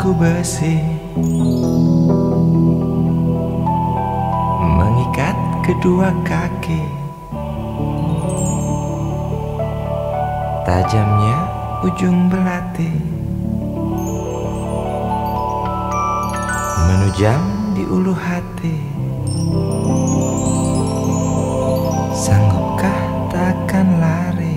belenggu besi mengikat kedua kaki. Tajamnya ujung belati menujam di ulu hati. Sanggupkah takkan lari,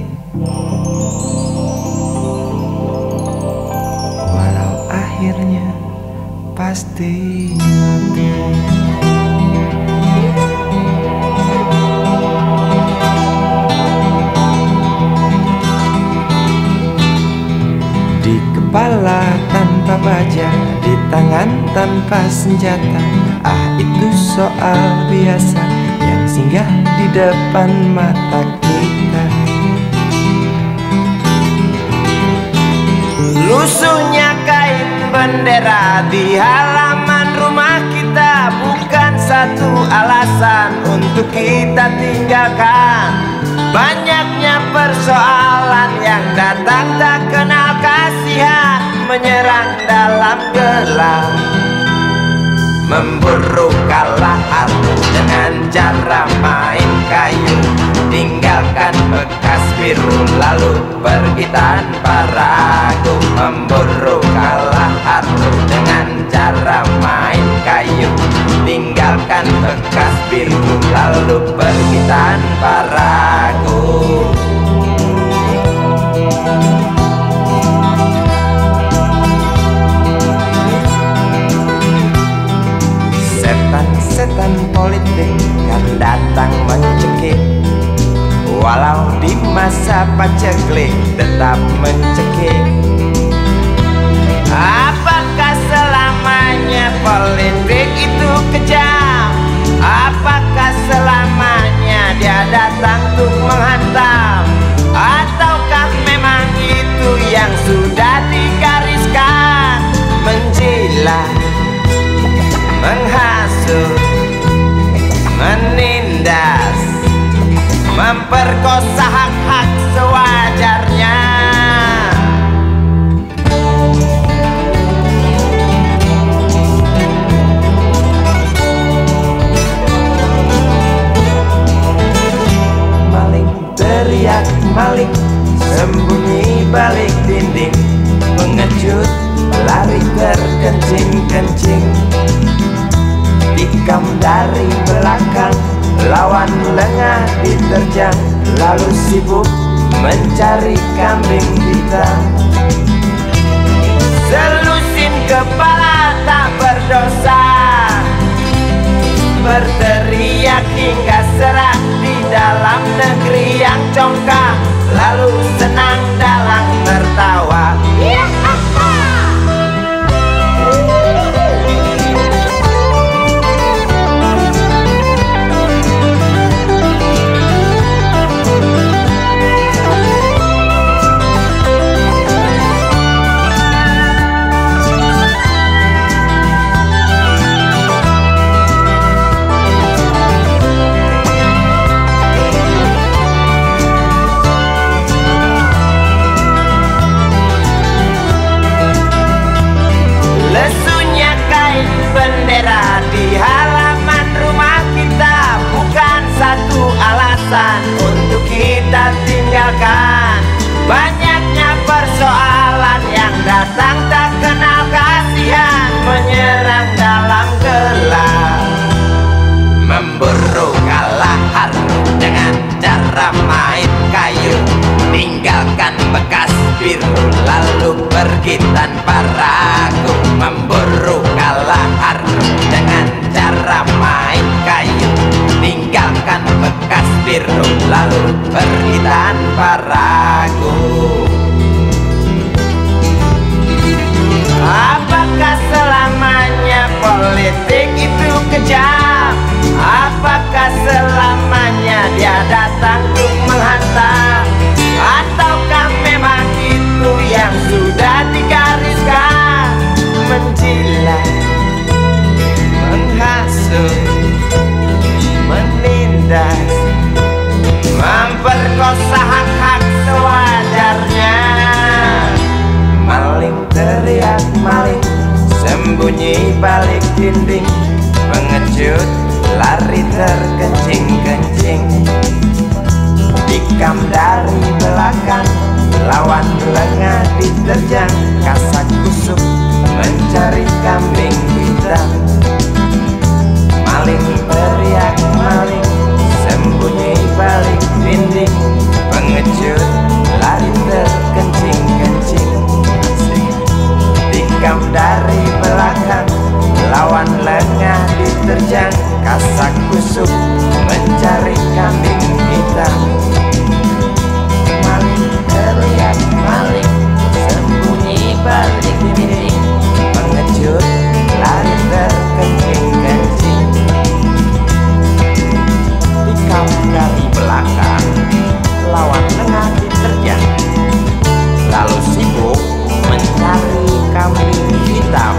walau akhirnya pasti mati. Di kepala tanpa baja, di tangan tanpa senjata. Ah, itu soal biasa yang singgah di depan mata kita. Lusuhnya kain bendera di halaman rumah kita bukan satu alasan untuk kita tinggalkan. Banyaknya persoalan yang datang tak kenal kasihan, menyerang dalam gelap, memburu kalah arus dengan cara main kayu. Tinggalkan bekas biru lalu pergi tanpa ragu, memburu kalah arus dengan cara main kayu. Tinggalkan bekas biru lalu pergi tanpa ragu. Setan politik kan datang mencekik, walau di masa paceklik tetap mencekik. Apakah selamanya politik itu kejam? Apakah selamanya dia datang untuk menghantam? Ataukah memang itu yang sudah digariskan? Menjilat, menghasut, menindas, memperkosa hak-hak sewajarnya. Maling teriak maling, sembunyi balik dinding, pengecut lari terkencing-kencing. Tikam dari belakang, lawan lengah diterjang, lalu sibuk mencari kambing hitam. Selusin kepala tak berdosa, berteriak hingga serak di dalam negeri yang congkak, lalu senang dalam tertawa. Bendera di halaman rumah kita bukan satu alasan untuk kita tinggalkan. Banyaknya persoalan yang datang tak kenal kasihan, menyerang dalam gelap, memburu kalah harus dengan cara main kayu. Tinggalkan bekas biru lalu pergi tanpa ragu, memburu kalah harus dengan cara main kayu. Tinggalkan bekas biru lalu pergi tanpa ragu. Apakah selamanya politik itu kejam? Apakah selamanya dia datang untuk menghantam? Ataukah memang itu yang sudah digariskan? Menjilat, menghasut, menindas, memperkosa hak-hak sewajarnya. Maling teriak maling, dinding, pengecut lari terkencing-kencing. Tikam dari belakang, lawan lengah diterjang, kasak kusuk mencari kambing hitam. Maling teriak maling, sembunyi balik dinding, pengecut lari terkencing-kencing. Tikam dari belakang, lawan lengah diterjang, kasak kusuk mencari kambing hitam. Maling teriak maling, sembunyi balik dinding, pengecut lari terkencing-kencing. Tikam dari belakang, lawan lengah diterjang, lalu sibuk mencari kambing hitam.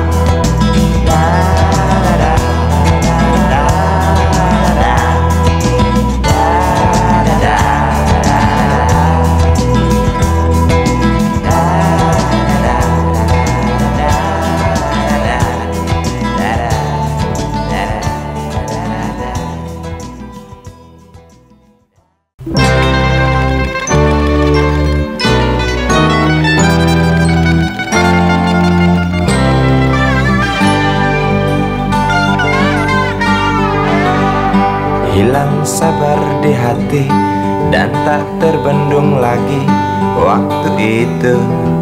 Hilang sabar di hati dan tak terbendung lagi waktu itu.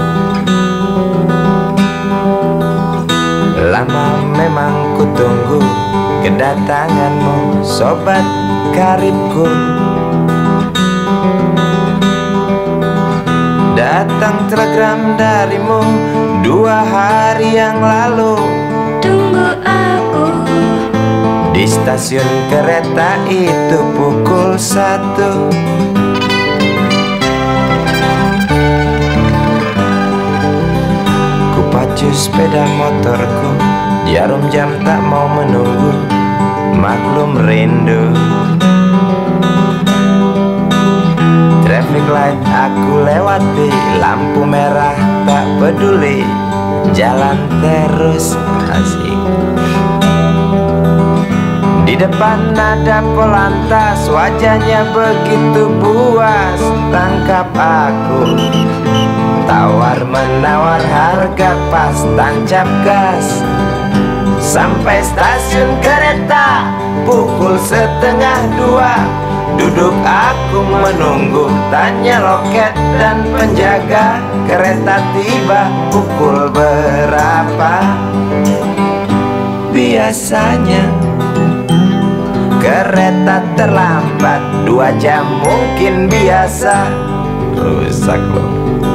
Lama memang ku tunggu kedatanganmu, sobat karibku. Datang telegram darimu 2 hari yang lalu. Tunggu aku di stasiun kereta itu pukul 1. Ku pacu sepeda motorku, jarum jam tak mau menunggu, maklum rindu. Traffic light aku lewati, lampu merah tak peduli, jalan terus asik. Di depan ada Polantas, wajahnya begitu buas, tangkap aku. Tawar menawar harga pas, tancap gas. Sampai stasiun kereta pukul 1:30. Duduk aku menunggu, tanya loket dan penjaga, kereta tiba pukul berapa? Biasanya kereta terlambat 2 jam mungkin biasa. Rusak loh.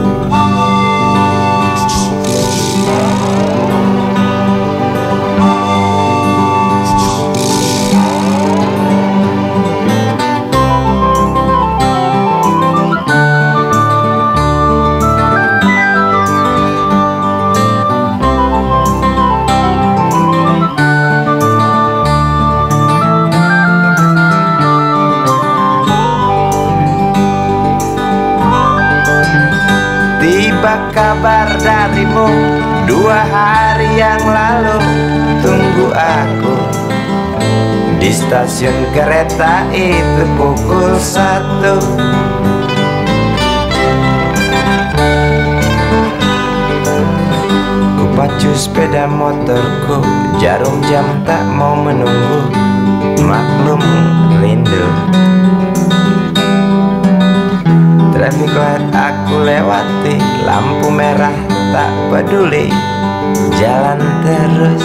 Tiba kabar darimu 2 hari yang lalu. Tunggu aku di stasiun kereta itu pukul 1. Ku pacu sepeda motorku, jarum jam tak mau menunggu, maklum rindu. Traffic light aku lewati, lampu merah tak peduli, jalan terus.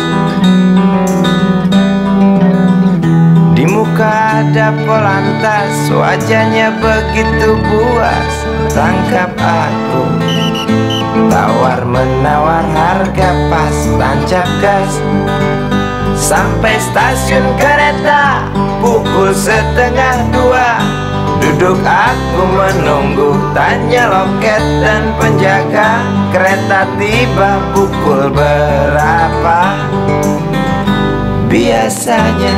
Di muka ada Polantas, wajahnya begitu buas, tangkap aku. Tawar menawar harga pas, tancap gas. Sampai stasiun kereta pukul 1:30. Duduk aku menunggu, tanya loket dan penjaga, kereta tiba pukul berapa? Biasanya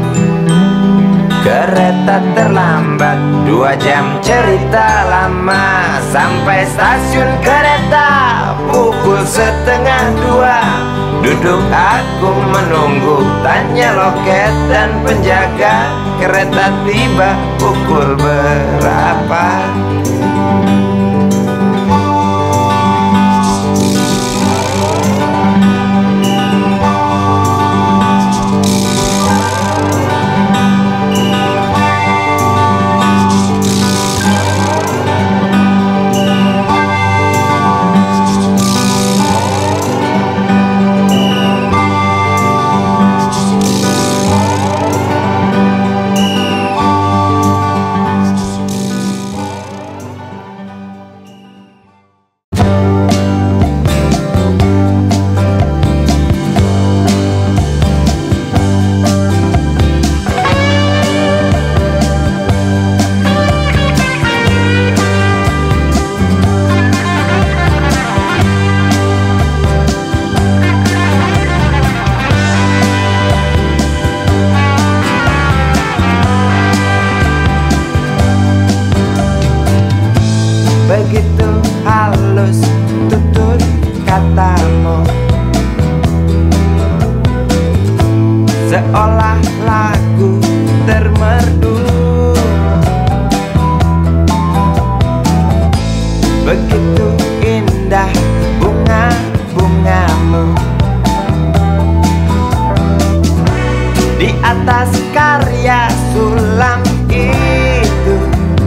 kereta terlambat 2 jam, cerita lama. Sampai stasiun kereta pukul 1:30. Duduk aku menunggu, tanya loket dan penjaga, kereta tiba pukul berapa? Begitu halus tutur katamu, seolah lagu termerdu. Begitu indah bunga-bungamu di atas karya sulam itu.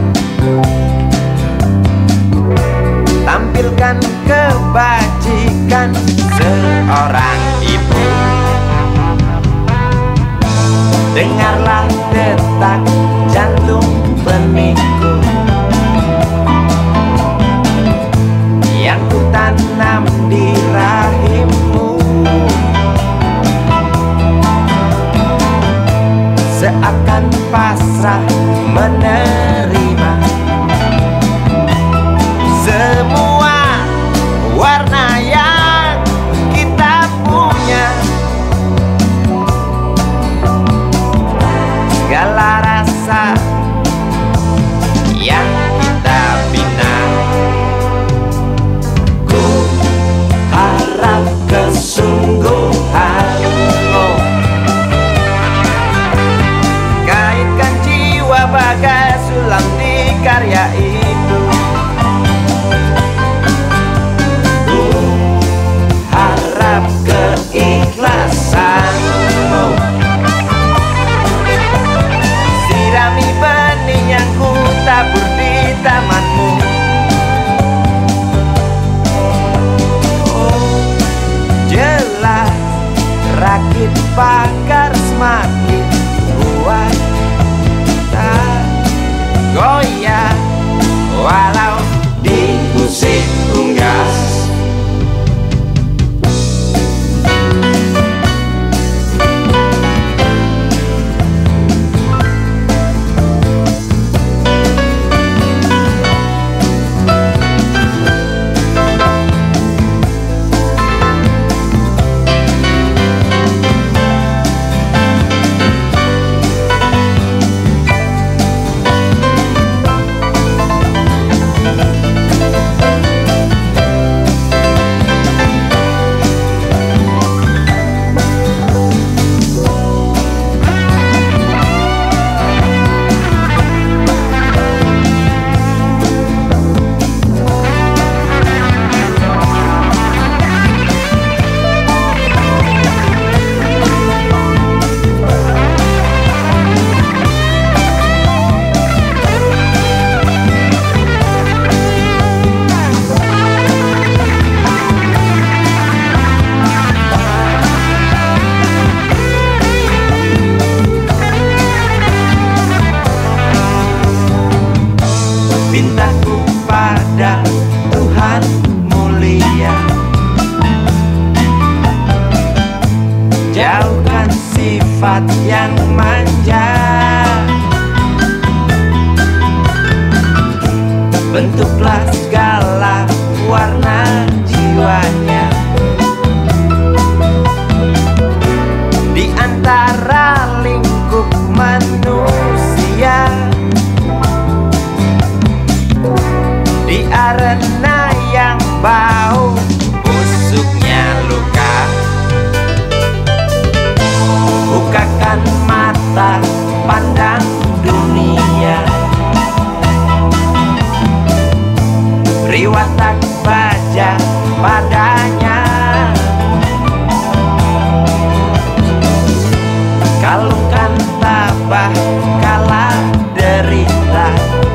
Tampilkan kebajikan seorang ibu. Dengarlah detak jantung benihku yang ku tanam di rahimmu. Seakan pasrah menerima semua warna yang kita punya, segala rasa yang kita bina. Ku harap kesungguhanmu, kaitkan jiwa bagai sulam di karya itu. Keikhlasanmu, sirami benih yang ku tabur di tamanmu. Oh, jelas rakit pagar semakin kuat, tak goyah walau diusik unggas. Mintaku pada Tuhan mulia, jauhkan sifat yang manja, bentuklah segala warna jiwanya di antara lingkup manusia. Di arena yang bau busuknya luka, depan mata pandang dunia. Beri watak baja padanya, kalungkan tabah kala derita.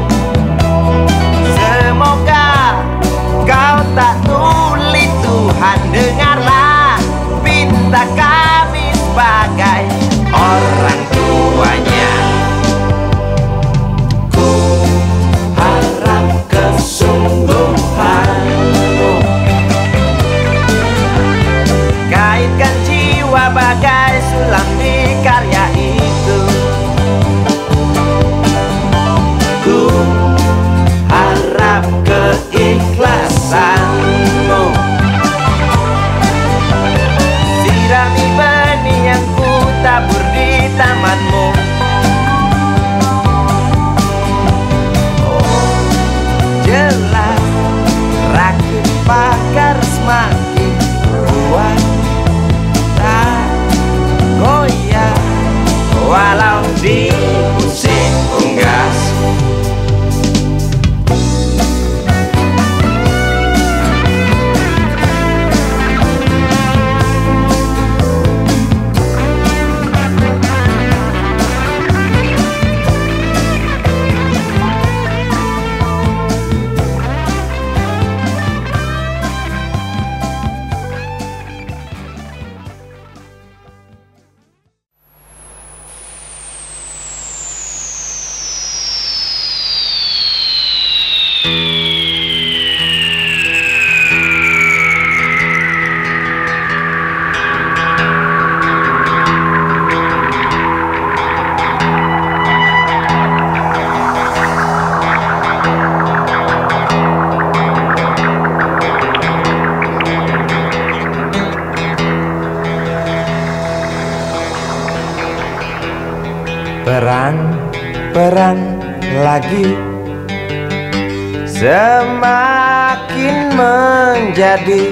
Semoga kau tak tuli, Tuhan dengarlah pinta kami sebagai orang tuanya. Ku harap kesungguhanmu kaitkan jiwa bagai sulam di karya itu. Ku harap keikhlasanmu sirami benih yang ku tabur di tamanmu. Oh, jelas rakit pakar semakin kuat, tak goyah walau dipusing unggas. Perang lagi semakin menjadi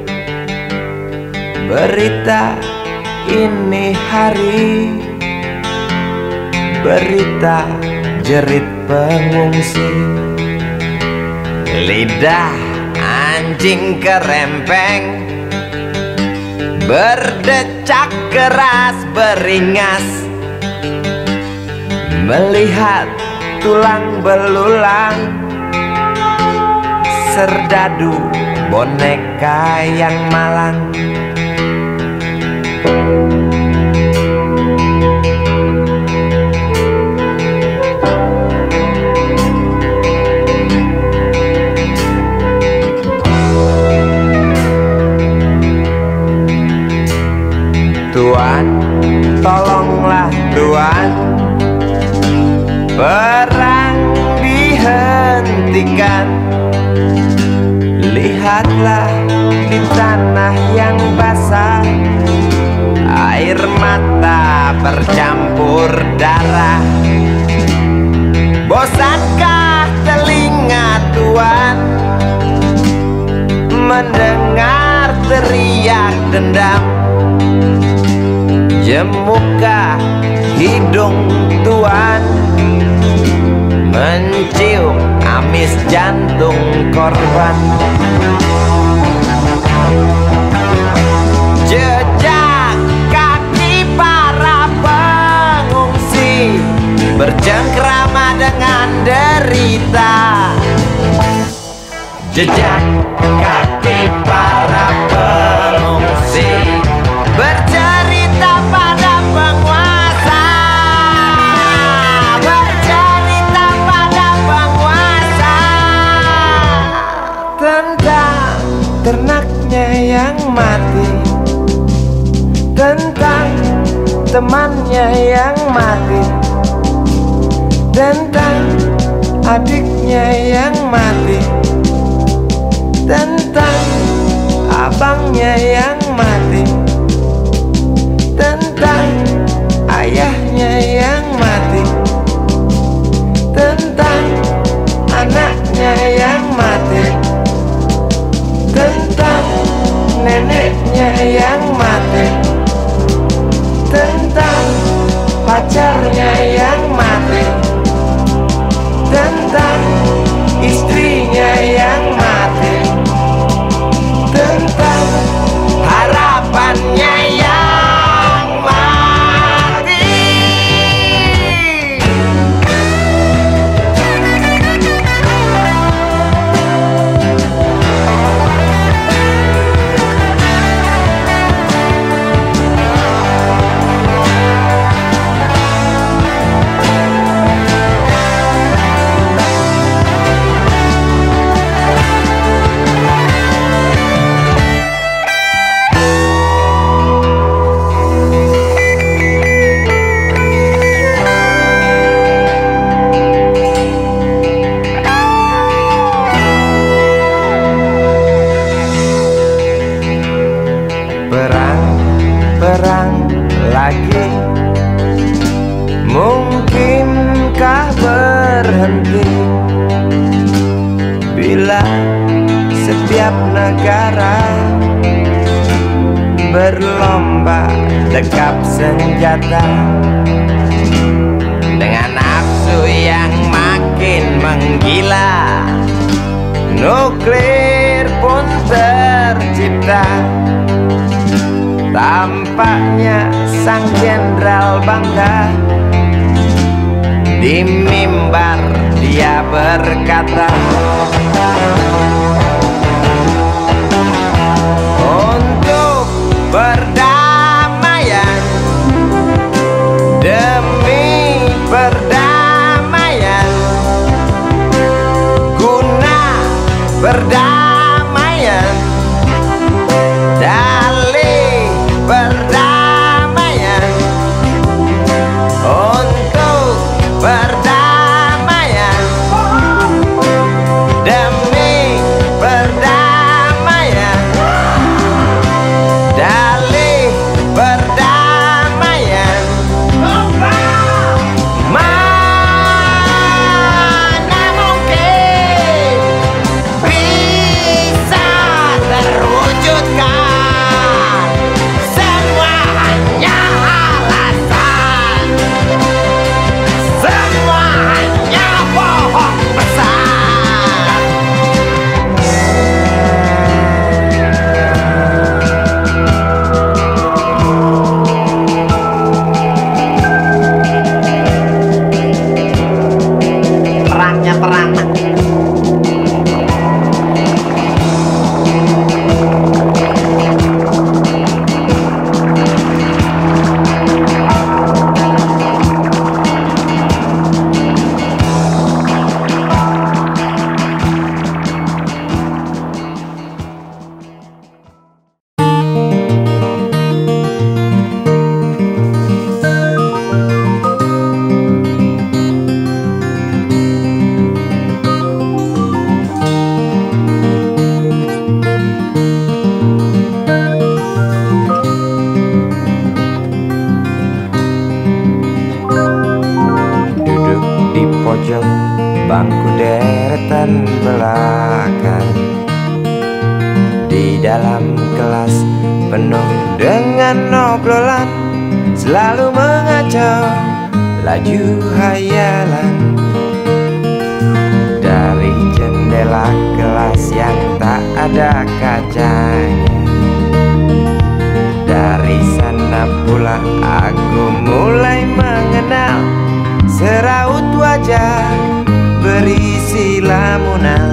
berita ini hari, berita jerit pengungsi. Lidah anjing kerempeng berdecak keras beringas, melihat tulang belulang serdadu boneka yang malang. Tuan, tolonglah Tuan, perang dihentikan. Lihatlah di tanah yang basah, air mata bercampur darah. Bosankah telinga Tuan mendengar teriak dendam? Jemukah hidung Tuan mencium amis jantung korban? Jejak kaki para pengungsi bercengkrama dengan derita. Jejak kaki para pengungsi bercerita pada penguasa, bercerita pada penguasa tentang ternaknya yang mati, tentang temannya yang mati, tentang adiknya yang mati, tentang abangnya yang mati, tentang ayahnya yang mati, tentang anaknya yang mati, tentang neneknya yang mati, tentang pacarnya yang mati, tentang istrinya yang mati, tentang harapannya yang mati. Perang lagi, mungkinkah berhenti bila setiap negara berlomba dekap senjata dengan nafsu yang makin menggila? Nuklir pun tercipta. Tampaknya sang jenderal bangga. Di mimbar dia berkata, untuk perdamaian, demi perdamaian, guna perdamaian, dalih perdamaian, untuk perdamaian, demi perdamaian, dalih perdamaian. Mana mungkin bisa terwujudkan, semua hanya alasan, semua hanya bohong besar. Perangnya teranak. Duduk di pojok bangku deretan belakang, di dalam kelas penuh dengan obrolan, selalu mengacau laju hayalan. Dari jendela kelas yang tak ada kacanya, dari sana pula aku mulai mengenal seraut wajah berisi lamunan.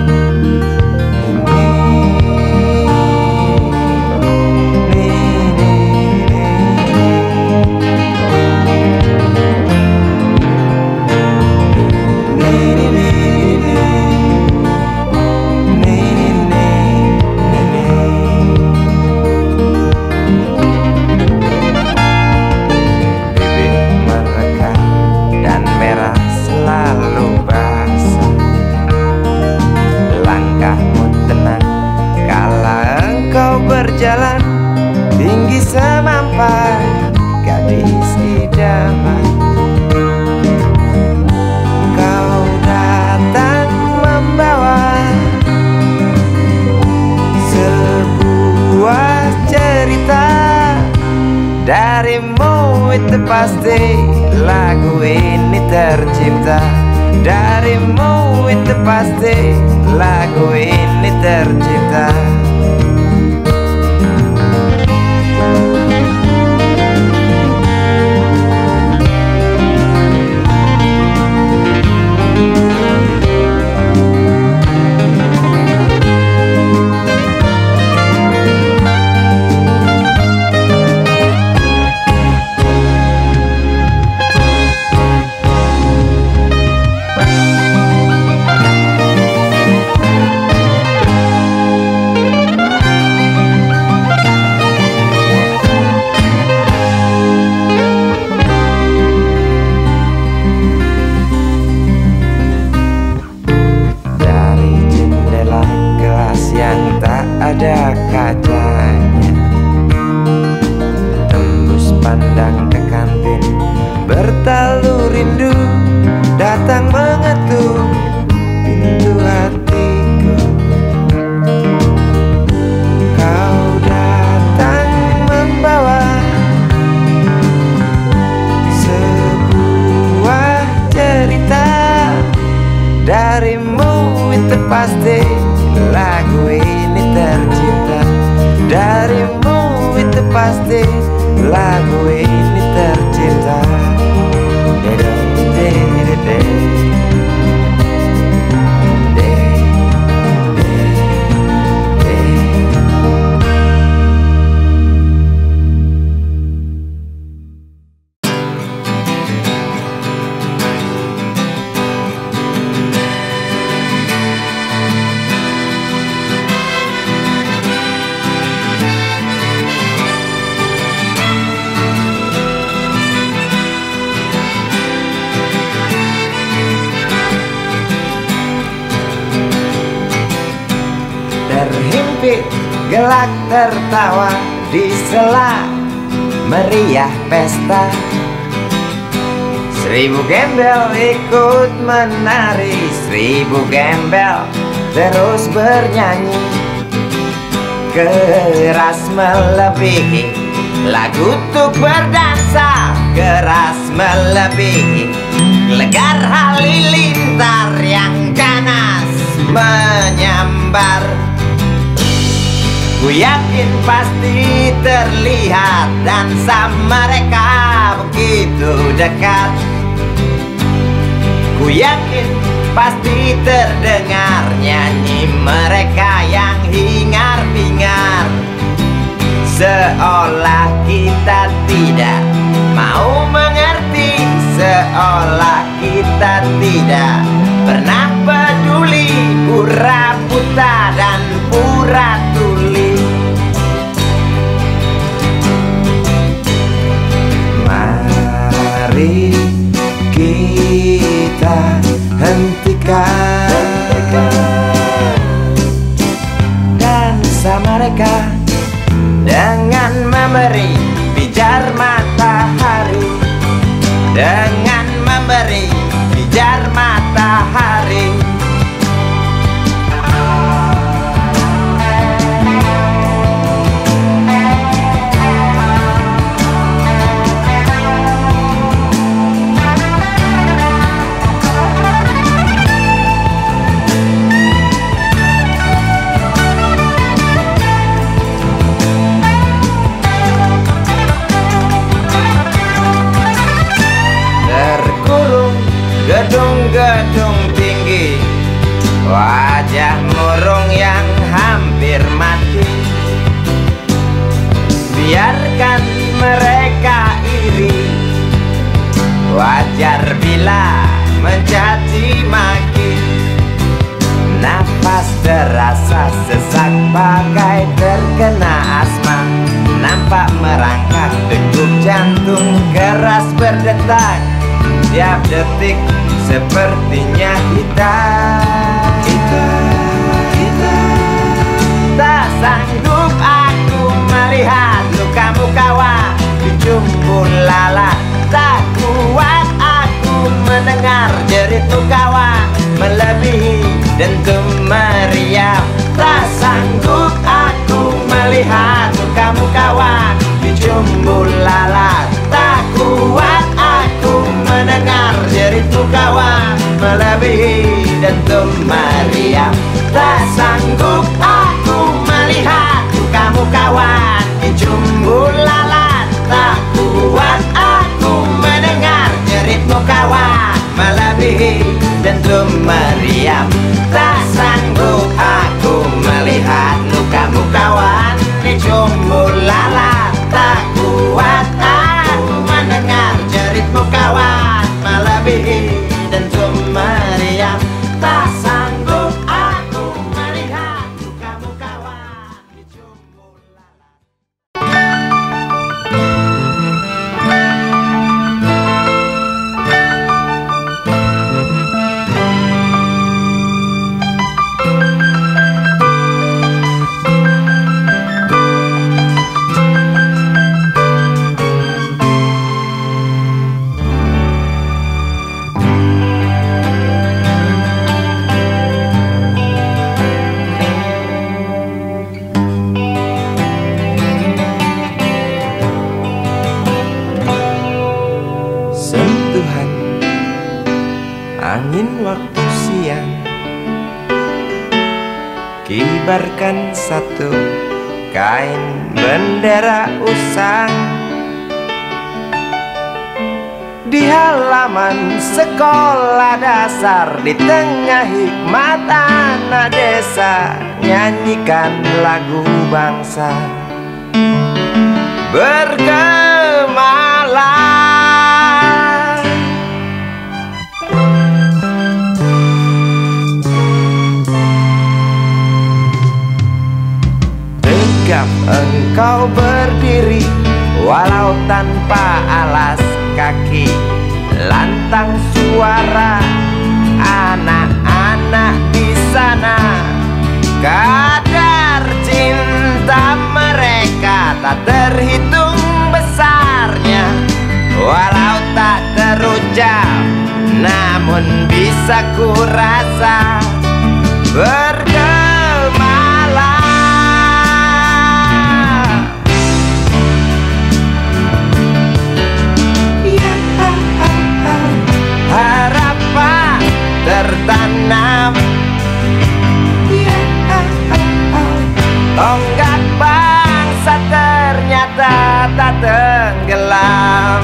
Berjalan tinggi semampai gadis idaman, kau datang membawa sebuah cerita darimu itu pasti lagu ini tercipta. Darimu itu pasti lagu ini tercipta. Ada kacanya, tembus pandang ke kantin, bertalu rindu datang mengetuk pintu hatiku. Kau datang membawa sebuah cerita. Darimu itu pasti lagu ini tercipta. Darimu itu pasti lagu ini tercipta. Terhimpit gelak tertawa di sela meriah pesta. 1000 gembel ikut menari, 1000 gembel terus bernyanyi. Keras melebihi lagu untuk berdansa, keras melebihi legar halilintar yang ganas menyambar. Ku yakin pasti terlihat dansa mereka begitu dekat. Ku yakin pasti terdengar nyanyi mereka yang hingar-bingar. Seolah kita tidak mau mengerti, seolah kita tidak pernah peduli, pura buta dan pura tuli. Mari kita hentikan dansa mereka dengan memberi pijar matahari, dengan memberi pijar matahari. Gedung-gedung tinggi, wajah murung yang hampir mati. Biarkan mereka iri, wajar bila mencaci maki. Nafas terasa sesak bagai terkena asma. Nampak merangkak degup jantung keras berdetak. Tiap detik sepertinya kita tak sanggup aku melihat lukamu kawan di jumbo lalat. Tak kuat aku mendengar jeritmu kawan melebihi dentum meriam. Tak sanggup aku melihat lukamu kawan di jumbo lalat. Tak kuat meriam. Tak sanggup aku melihat lukamu kawan di jumbo lalat. Tak kuat aku mendengar jeritmu kawan melebihi dentum meriam. Tak sanggup aku melihat lukamu kawan di jumbo lalat. Tak kuat aku mendengar jeritmu kawan melebihi dentum meriam. Tak sanggup aku melihat lukamu kawan di jumbo lalat. Sentuhan angin waktu siang kibarkan satu kain bendera usang di halaman sekolah dasar. Di tengah hikmat anak desa nyanyikan lagu bangsa bergemalang. Tegap engkau berdiri walau tanpa alas kaki. Lantang suara anak-anak di sana. Kadar cinta mereka tak terhitung besarnya. Walau tak terucap namun bisa ku rasa bergemalang. Harapan tertanam, tonggak bangsa ternyata tak tenggelam.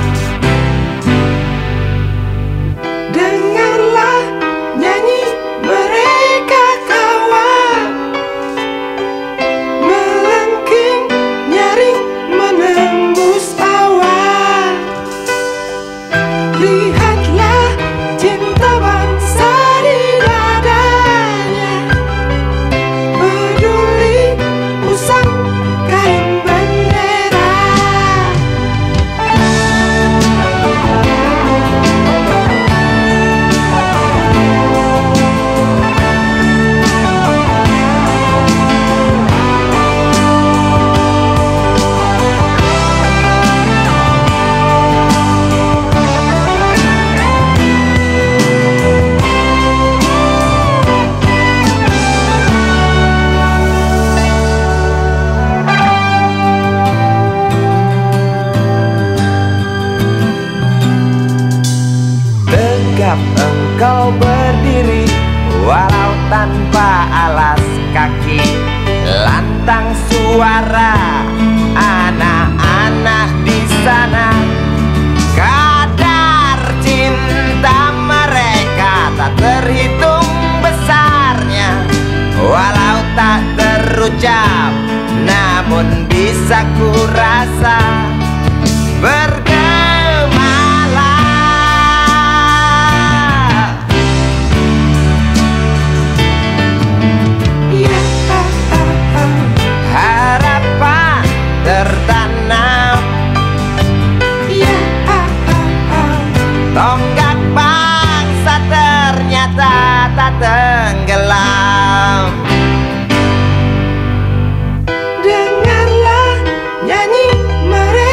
Dengarlah nyanyi mereka kawan, melengking nyaring menembus awan. Lihatlah cinta bangsa di dadanya, peduli usang kain bendera. Tegap engkau berdiri walau tanpa alas kaki. Lantang suara anak-anak di sana. Kadar cinta mereka tak terhitung besarnya. Walau tak terucap namun bisa ku rasa bergemalang. Harapan tertanam, tonggak bangsa ternyata tak tenggelam. Dengarlah nyanyi mereka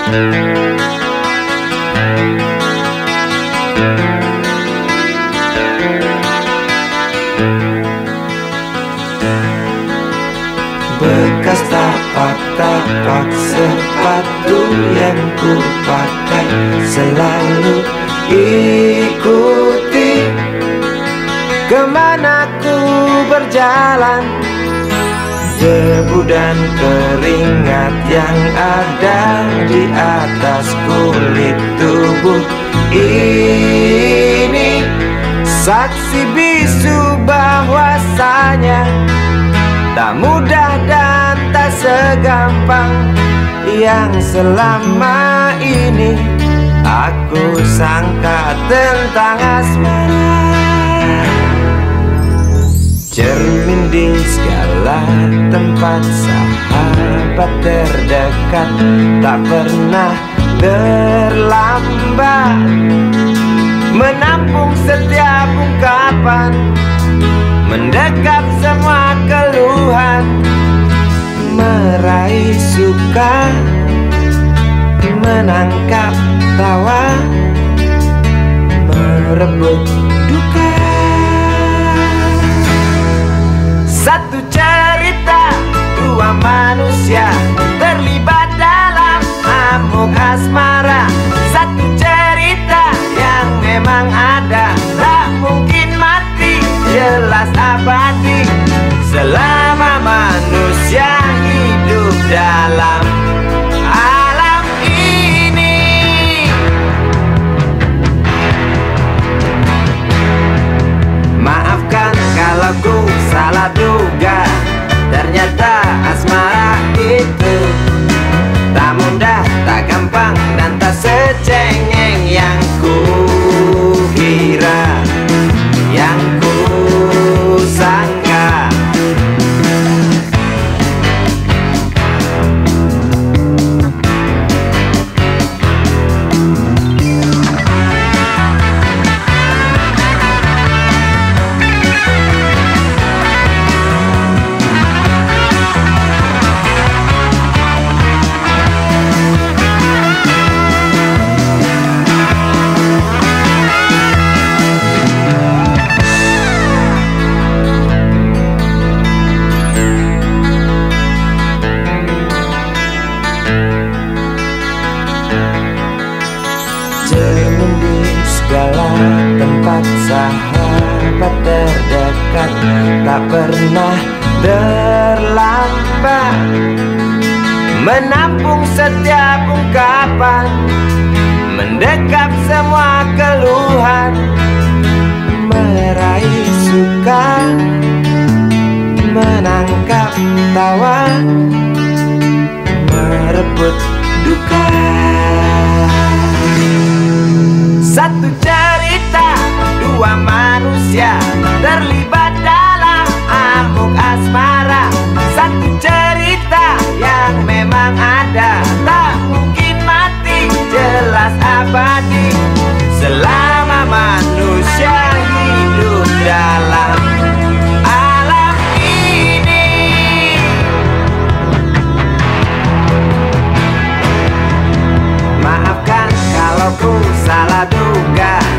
Bekas tapak-tapak sepatu yang ku pakai selalu ikuti kemana ku berjalan. Debu dan keringat yang ada di atas kulit tubuh ini saksi bisu bahwasanya tak mudah dan tak segampang yang selama ini aku sangka tentang asmara. Cermin di segala tempat, sahabat terdekat, tak pernah terlambat menampung setiap ungkapan, mendekap semua keluhan, meraih suka, menangkap tawa, merebut duka. Satu cerita, dua manusia terlibat dalam amuk asmara. Satu cerita yang memang ada, tak mungkin mati, jelas abadi selama manusia hidup dalam alam ini. Maafkan kalau ku salah duga, ternyata asmara itu tak mudah, tak gampang, dan tak secengeng yang ku kira, yang ku sangka. Cermin di segala tempat, sahabat terdekat, tak pernah terlambat menampung setiap ungkapan, mendekap semua keluhan, meraih suka, menangkap tawa, merebut duka. Satu cerita, dua manusia terlibat dalam amuk asmara. Satu cerita yang memang ada, tak mungkin mati, jelas abadi selama manusia hidup dalam alam ini. Maafkan kalau ku salah duga,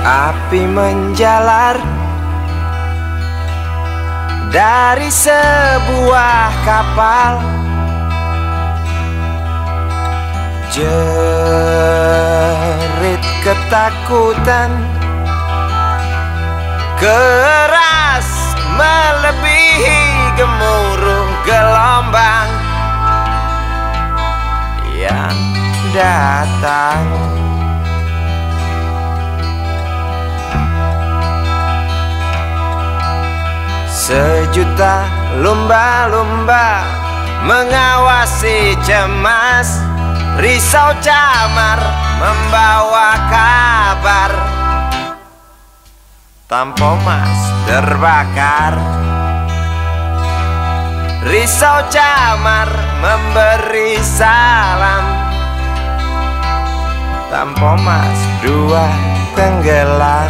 Api menjalar dari sebuah kapal, jerit ketakutan keras melebihi gemuruh gelombang yang datang. Sejuta lumba-lumba mengawasi cemas, risau camar membawa kabar. Tampomas terbakar, risau camar memberi salam. Tampomas dua tenggelam.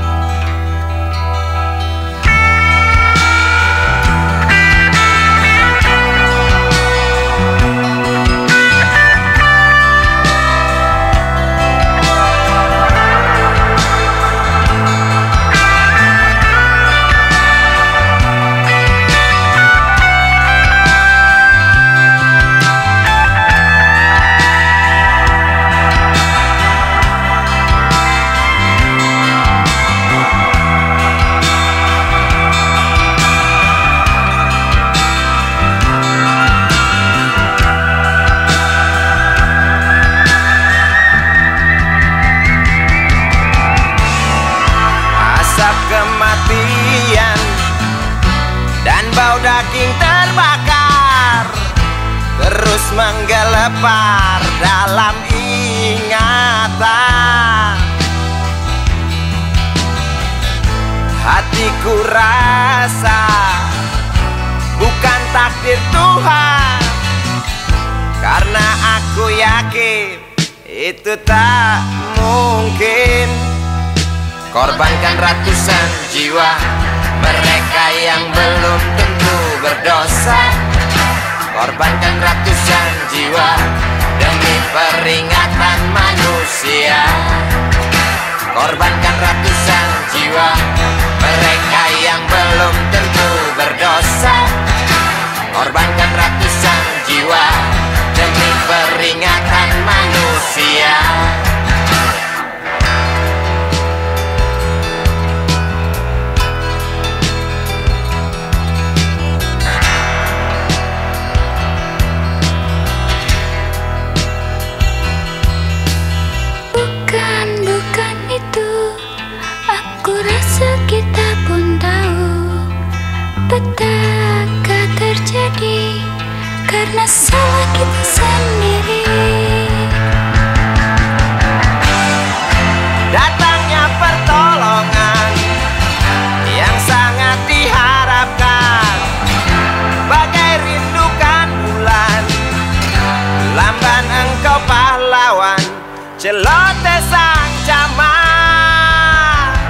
Kematian dan bau daging terbakar terus menggelepar dalam ingatan. Hatiku rasa bukan takdir Tuhan, karena aku yakin itu tak mungkin. Korbankan ratusan jiwa mereka yang belum tentu berdosa. Korbankan ratusan jiwa demi peringatan manusia. Korbankan ratusan jiwa mereka yang belum tentu berdosa. Korbankan ratusan jiwa demi peringatan manusia. Bukan itu, aku rasa kita pun tahu petaka terjadi karena salah kita sendiri. Datangnya pertolongan yang sangat diharapkan, bagai rindukan bulan, lamban engkau pahlawan, celoteh sang camat.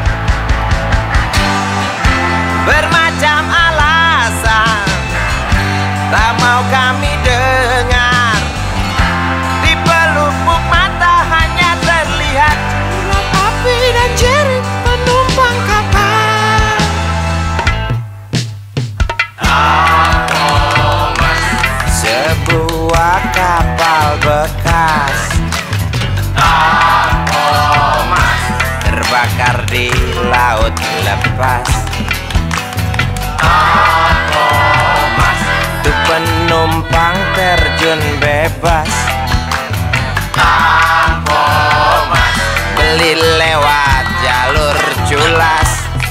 Bermacam alasan tak mau kami dengar, di pelupuk mata hanya terlihat urat api dan jerit penumpang kapal. Sebuah kapal bekas terbakar di laut lepas. Tuh penumpang terjun bebas, beli lewat jalur culas.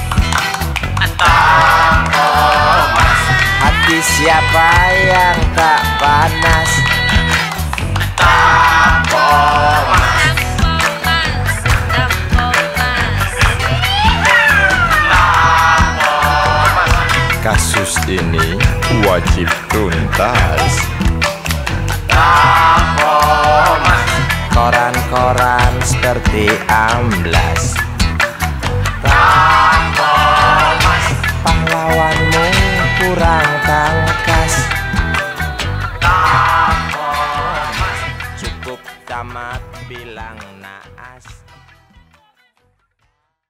Hati siapa yang tak panas? Kasus ini wajib tuntas. Koran-koran seperti amblas.